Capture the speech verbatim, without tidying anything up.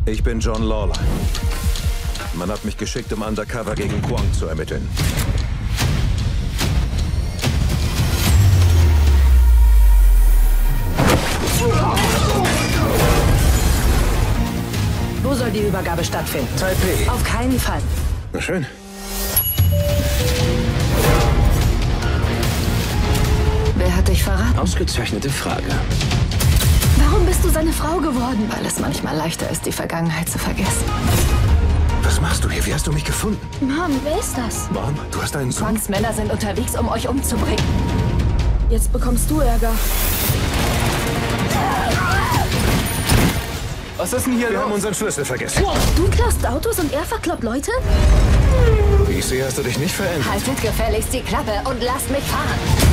Ich bin John Lawler. Man hat mich geschickt, um undercover gegen Kwong zu ermitteln. Wo soll die Übergabe stattfinden? Taipei. Auf keinen Fall. Na schön. Wer hat dich verraten? Ausgezeichnete Frage. Warum bist du seine Frau geworden? Weil es manchmal leichter ist, die Vergangenheit zu vergessen. Was machst du hier? Wie hast du mich gefunden? Mom, wer ist das? Mom, du hast einen Sohn? Kwangs Männer sind unterwegs, um euch umzubringen. Jetzt bekommst du Ärger. Was ist denn hier Wir los? haben unseren Schlüssel vergessen. Du klaust Autos und er verkloppt Leute? Wie ich sehe, hast du dich nicht verändert. Haltet gefälligst die Klappe und lasst mich fahren.